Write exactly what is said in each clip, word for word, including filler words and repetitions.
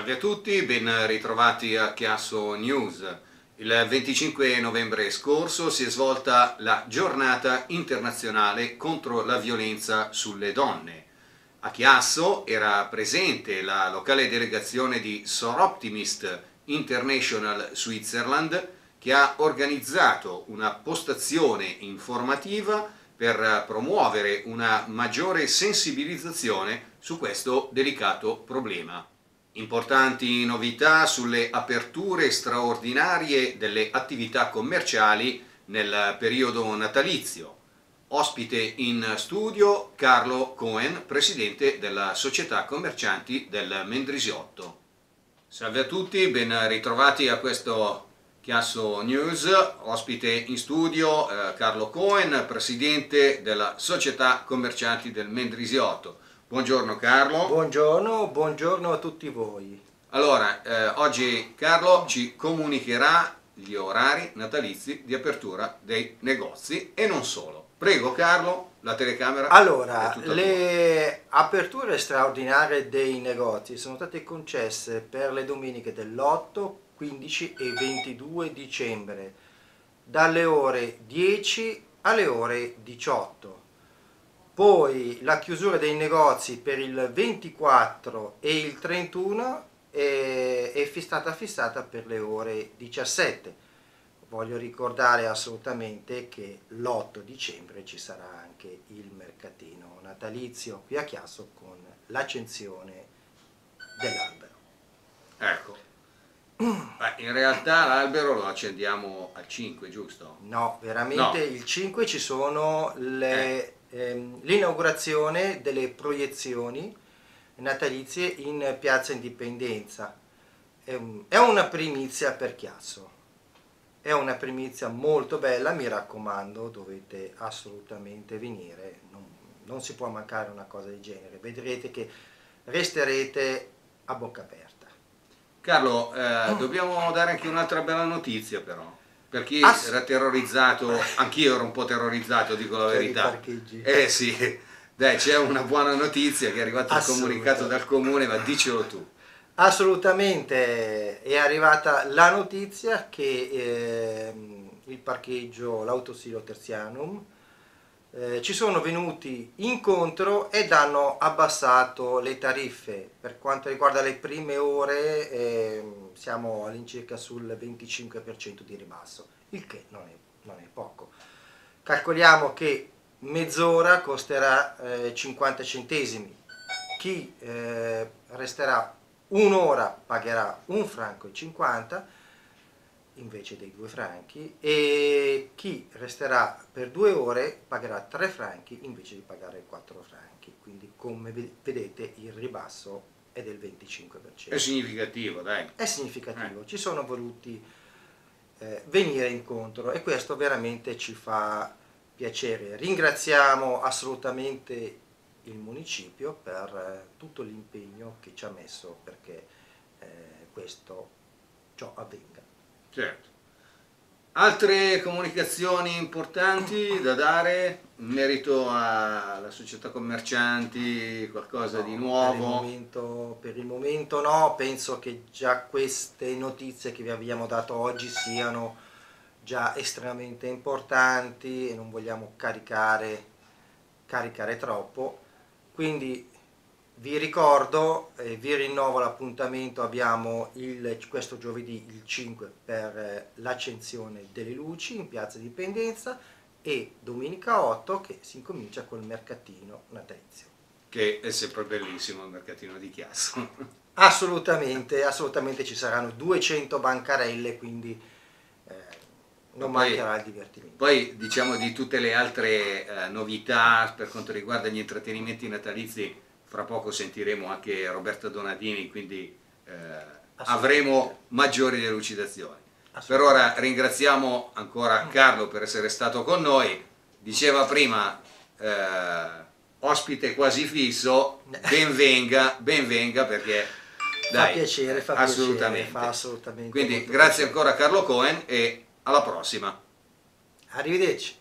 Salve a tutti, ben ritrovati a Chiasso News. Il venticinque novembre scorso si è svolta la giornata internazionale contro la violenza sulle donne. A Chiasso era presente la locale delegazione di Soroptimist International Switzerland, che ha organizzato una postazione informativa per promuovere una maggiore sensibilizzazione su questo delicato problema. Importanti novità sulle aperture straordinarie delle attività commerciali nel periodo natalizio. Ospite in studio Carlo Cohen, presidente della Società Commercianti del Mendrisiotto. Salve a tutti, ben ritrovati a questo Chiasso News. Ospite in studio eh, Carlo Cohen, presidente della Società Commercianti del Mendrisiotto. Buongiorno Carlo. Buongiorno, buongiorno a tutti voi. Allora, eh, oggi Carlo ci comunicherà gli orari natalizi di apertura dei negozi e non solo. Prego Carlo, la telecamera. Allora, le aperture straordinarie dei negozi sono state concesse per le domeniche dell'otto, quindici e ventidue dicembre, dalle ore dieci alle ore diciotto. Poi la chiusura dei negozi per il ventiquattro e il trentuno è, è stata fissata per le ore diciassette. Voglio ricordare assolutamente che l'otto dicembre ci sarà anche il mercatino natalizio qui a Chiasso con l'accensione dell'albero. Ecco, beh, in realtà l'albero lo accendiamo al cinque, giusto? No, veramente No. Il cinque ci sono le... Eh. l'inaugurazione delle proiezioni natalizie in Piazza Indipendenza. È una primizia per Chiasso, è una primizia molto bella, mi raccomando, dovete assolutamente venire, non, non si può mancare una cosa del genere, vedrete che resterete a bocca aperta. Carlo, eh, dobbiamo dare anche un'altra bella notizia però. Per chi Ass- era terrorizzato, anch'io ero un po' terrorizzato, dico la Per i verità. parcheggi. Eh sì, dai, c'è una buona notizia che è arrivato il comunicato dal comune, ma dicelo tu. Assolutamente, è arrivata la notizia che eh, il parcheggio, l'autosilo Tertianum, eh, ci sono venuti incontro ed hanno abbassato le tariffe. Per quanto riguarda le prime ore eh, siamo all'incirca sul venticinque per cento di ribasso, il che non è, non è poco. Calcoliamo che mezz'ora costerà eh, cinquanta centesimi, chi eh, resterà un'ora pagherà un franco e cinquanta invece dei due franchi e chi resterà per due ore pagherà tre franchi invece di pagare quattro franchi, quindi come vedete il ribasso è del venticinque per cento. È significativo, dai. È significativo, eh. ci sono voluti eh, venire incontro e questo veramente ci fa piacere. Ringraziamo assolutamente il municipio per eh, tutto l'impegno che ci ha messo perché eh, questo ciò avvenga. Certo. Altre comunicazioni importanti da dare in merito alla società commercianti, qualcosa No, di nuovo? Per il, momento, per il momento no, penso che già queste notizie che vi abbiamo dato oggi siano già estremamente importanti e non vogliamo caricare, caricare troppo. Quindi vi ricordo e eh, vi rinnovo l'appuntamento, abbiamo il, questo giovedì il cinque per eh, l'accensione delle luci in Piazza Indipendenza e domenica otto che si incomincia col mercatino natalizio. Che è sempre bellissimo il mercatino di Chiasso. Assolutamente, assolutamente ci saranno duecento bancarelle, quindi eh, non poi, mancherà il divertimento. Poi diciamo di tutte le altre eh, novità per quanto riguarda gli intrattenimenti natalizi, fra poco sentiremo anche Roberta Donadini, quindi eh, avremo maggiori delucidazioni. Per ora ringraziamo ancora Carlo per essere stato con noi. Diceva prima, eh, ospite quasi fisso, ben venga, ben venga perché dai, fa piacere, fa assolutamente. piacere, fa assolutamente. Quindi grazie piacere. Ancora a Carlo Cohen e alla prossima. Arrivederci.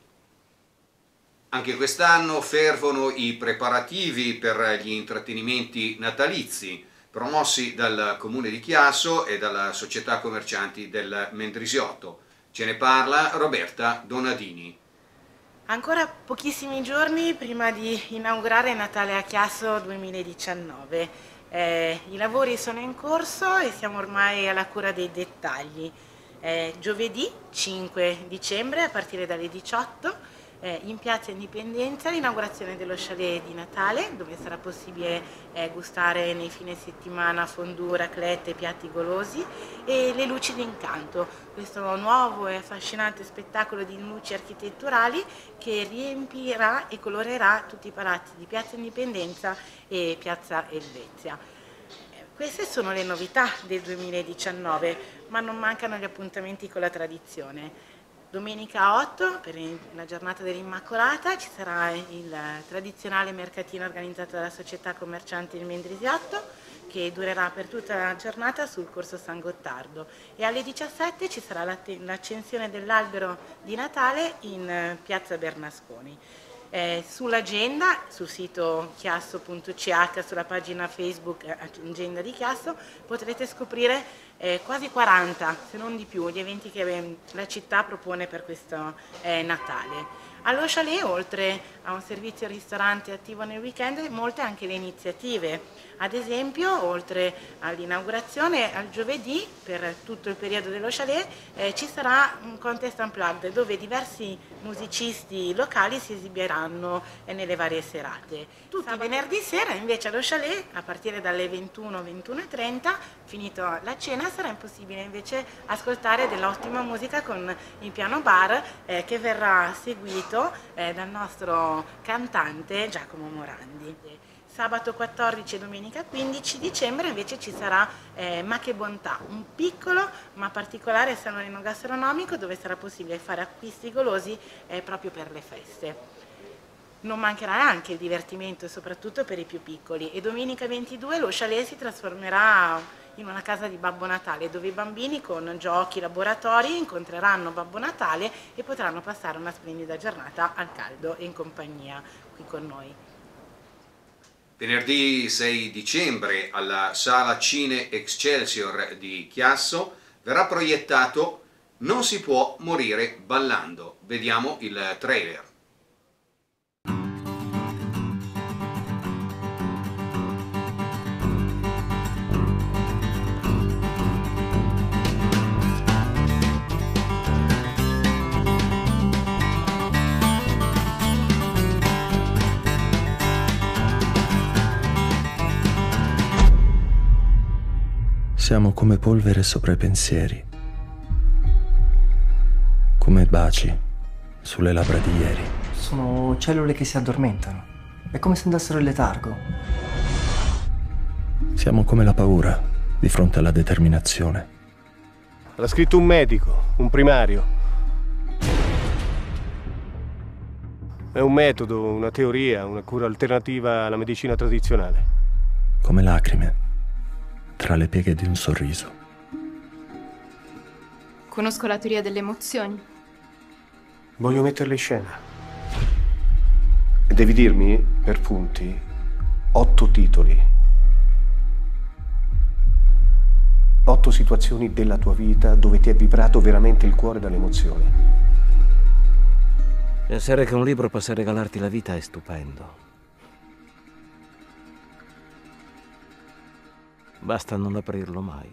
Anche quest'anno fervono i preparativi per gli intrattenimenti natalizi. promossi dal Comune di Chiasso e dalla Società Commercianti del Mendrisiotto. Ce ne parla Roberta Donadini. Ancora pochissimi giorni prima di inaugurare Natale a Chiasso duemiladiciannove. Eh, I lavori sono in corso e siamo ormai alla cura dei dettagli. Eh, giovedì cinque dicembre a partire dalle diciotto eh, in Piazza Indipendenza l'inaugurazione dello chalet di Natale, dove sarà possibile eh, gustare nei fine settimana fondue, raclette, piatti golosi e le luci d'incanto, questo nuovo e affascinante spettacolo di luci architetturali che riempirà e colorerà tutti i palazzi di Piazza Indipendenza e Piazza Elvezia. Queste sono le novità del duemiladiciannove, ma non mancano gli appuntamenti con la tradizione. Domenica otto, per la giornata dell'Immacolata, ci sarà il tradizionale mercatino organizzato dalla Società Commercianti del Mendrisiotto, che durerà per tutta la giornata sul corso San Gottardo, e alle diciassette ci sarà l'accensione dell'albero di Natale in piazza Bernasconi. Eh, sull'agenda, sul sito chiasso punto c h, sulla pagina Facebook Agenda di Chiasso, potrete scoprire eh, quasi quaranta, se non di più, gli eventi che eh, la città propone per questo eh, Natale. Allo chalet, oltre a un servizio ristorante attivo nel weekend, molte anche le iniziative. Ad esempio, oltre all'inaugurazione, al giovedì, per tutto il periodo dello chalet, eh, ci sarà un contest unplugged dove diversi musicisti locali si esibiranno eh, nelle varie serate. Tutti i venerdì sera, invece, allo chalet, a partire dalle ventuno, ventuno e trenta, finito la cena, sarà possibile invece ascoltare dell'ottima musica con il piano bar eh, che verrà seguito eh, dal nostro cantante Giacomo Morandi. Sabato quattordici e domenica quindici dicembre invece ci sarà eh, Ma che bontà, un piccolo ma particolare salone enogastronomico dove sarà possibile fare acquisti golosi eh, proprio per le feste. Non mancherà anche il divertimento, soprattutto per i più piccoli, e domenica ventidue lo chalet si trasformerà in una casa di Babbo Natale, dove i bambini con giochi, laboratori incontreranno Babbo Natale e potranno passare una splendida giornata al caldo e in compagnia qui con noi. Venerdì sei dicembre alla Sala Cine Excelsior di Chiasso verrà proiettato Non si può morire ballando. Vediamo il trailer. Siamo come polvere sopra i pensieri, come baci sulle labbra di ieri. Sono cellule che si addormentano, è come se andassero in letargo. Siamo come la paura di fronte alla determinazione. L'ha scritto un medico, un primario. È un metodo, una teoria, una cura alternativa alla medicina tradizionale. Come lacrime tra le pieghe di un sorriso. Conosco la teoria delle emozioni. Voglio metterle in scena. E devi dirmi, per punti, otto titoli. Otto situazioni della tua vita dove ti è vibrato veramente il cuore dalle emozioni. Pensare che un libro possa regalarti la vita è stupendo. Basta non aprirlo mai.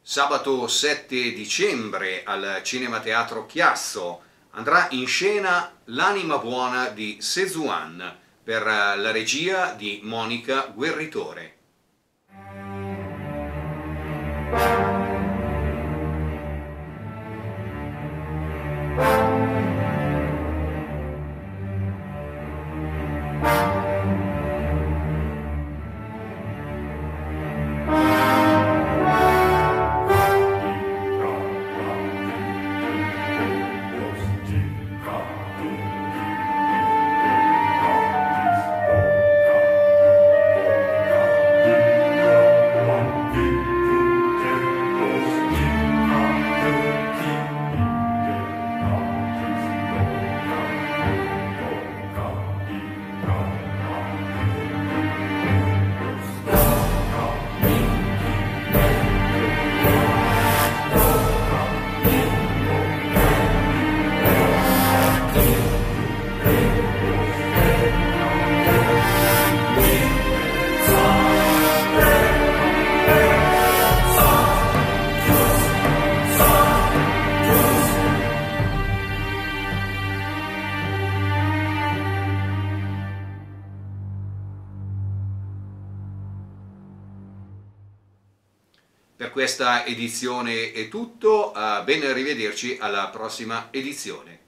Sabato sette dicembre al Cinema Teatro Chiasso andrà in scena L'anima buona di Sezuan per la regia di Monica Guerritore. Per questa edizione è tutto, uh, bene arrivederci alla prossima edizione.